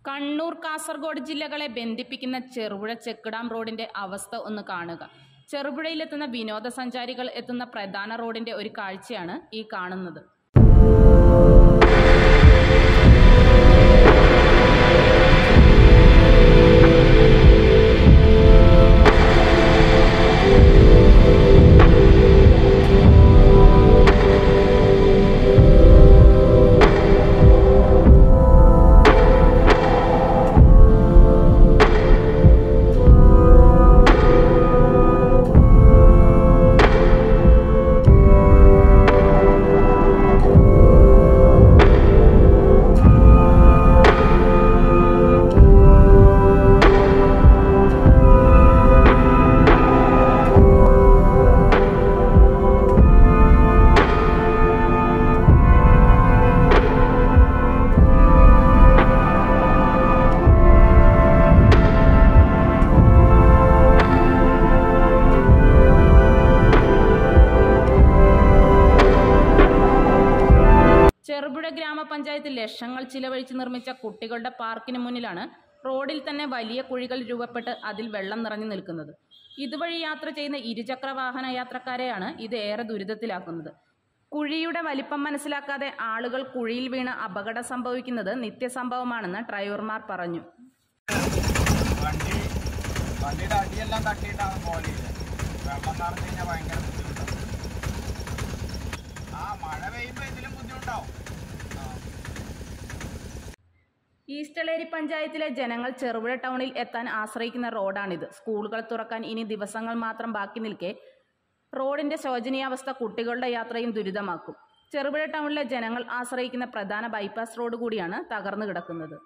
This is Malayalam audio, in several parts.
കണ്ണൂർ കാസർഗോഡ് ജില്ലകളെ ബന്ധിപ്പിക്കുന്ന ചെറുപുഴ ചെക്ക് ഡാം റോഡിന്റെ അവസ്ഥ ഒന്ന് കാണുക. ചെറുപുഴയിലെത്തുന്ന വിനോദസഞ്ചാരികൾ എത്തുന്ന പ്രധാന റോഡിന്റെ ഒരു കാഴ്ചയാണ് ഈ കാണുന്നത്. ചെറുപുഴ ഗ്രാമപഞ്ചായത്ത് ലക്ഷങ്ങൾ ചിലവഴിച്ച് നിർമ്മിച്ച കുട്ടികളുടെ പാർക്കിന് മുന്നിലാണ് റോഡിൽ തന്നെ വലിയ കുഴികൾ രൂപപ്പെട്ട് അതിൽ വെള്ളം നിറഞ്ഞു നിൽക്കുന്നത്. ഇതുവഴി യാത്ര ചെയ്യുന്ന ഇരുചക്ര വാഹന യാത്രക്കാരെയാണ് ഇത് ഏറെ ദുരിതത്തിലാക്കുന്നത്. കുഴിയുടെ വലിപ്പം മനസ്സിലാക്കാതെ ആളുകൾ കുഴിയിൽ വീണ് അപകടം സംഭവിക്കുന്നത് നിത്യസംഭവമാണെന്ന് ഡ്രൈവർമാർ പറഞ്ഞു. ഈസ്റ്റളേരി പഞ്ചായത്തിലെ ജനങ്ങൾ ചെറുപുഴ ടൗണിൽ എത്താൻ ആശ്രയിക്കുന്ന റോഡാണിത്. സ്കൂളുകൾ തുറക്കാൻ ഇനി ദിവസങ്ങൾ മാത്രം ബാക്കി നിൽക്കെ റോഡിന്റെ ശോചനീയാവസ്ഥ കുട്ടികളുടെ യാത്രയും ദുരിതമാക്കും. ചെറുപുഴ ടൗണിലെ ജനങ്ങൾ ആശ്രയിക്കുന്ന പ്രധാന ബൈപ്പാസ് റോഡ് കൂടിയാണ് തകർന്നു കിടക്കുന്നത്.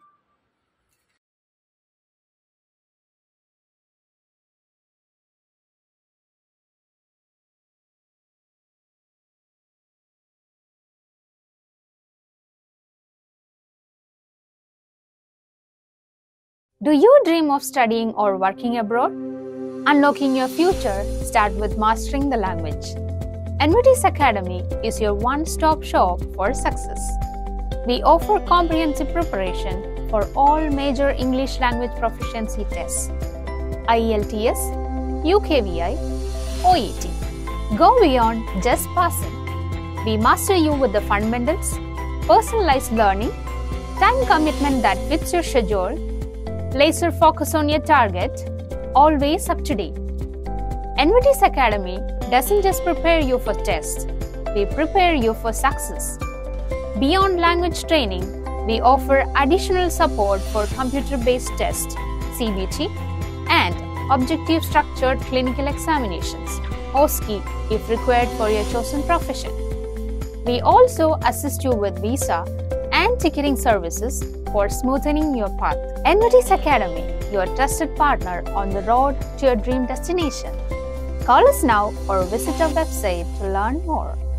Do you dream of studying or working abroad? Unlocking your future starts with mastering the language. NVTS Academy is your one-stop shop for success. We offer comprehensive preparation for all major English language proficiency tests: IELTS, UKVI, OET. Go beyond just passing. We master you with the fundamentals, personalized learning, time commitment that fits your schedule, laser focus on your target, always up to date. NVTS Academy doesn't just prepare you for tests, we prepare you for success. Beyond language training, we offer additional support for computer-based tests, CBT, and objective structured clinical examinations, OSCE, if required for your chosen profession. We also assist you with visa and ticketing services for smoothing your path. NVTS Academy, your trusted partner on the road to your dream destination. Call us now or visit our website to learn more.